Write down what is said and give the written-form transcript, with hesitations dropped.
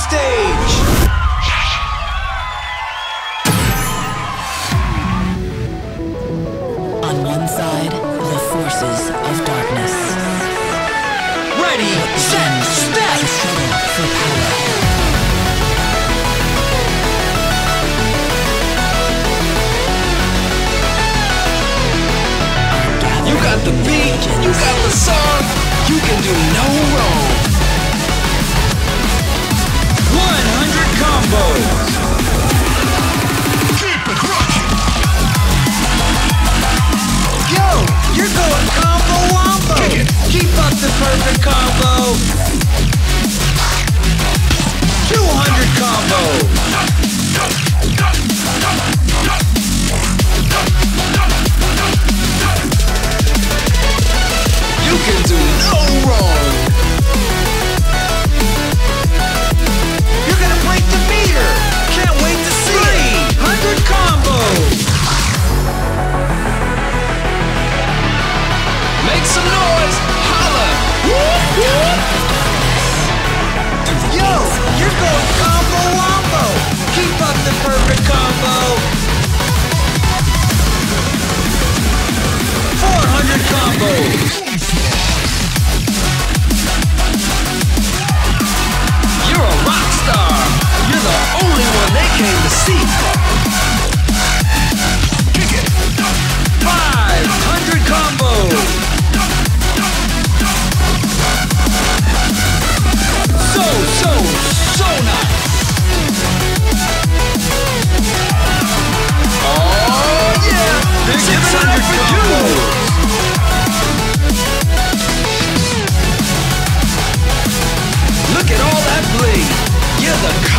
stage! On one side, the forces of darkness. Ready, set, step! The struggle for power. You got the beat, you got the song, you can do no wrong. 100 combos. Keep it rocking. Yo, you're going combo wombo. Keep up the perfect combo. 200 combos. You can do no wrong. You're gonna break the meter. Can't wait to see 300 combos. Make some noise. Holla. Yo, you're going combo wombo. Keep up the perfect combo. 400 combos. You're a rock star. You're the only one they came to see. Kick it. 500 combos. So nice. Oh yeah. 600 combos. Look at all that bling. You're the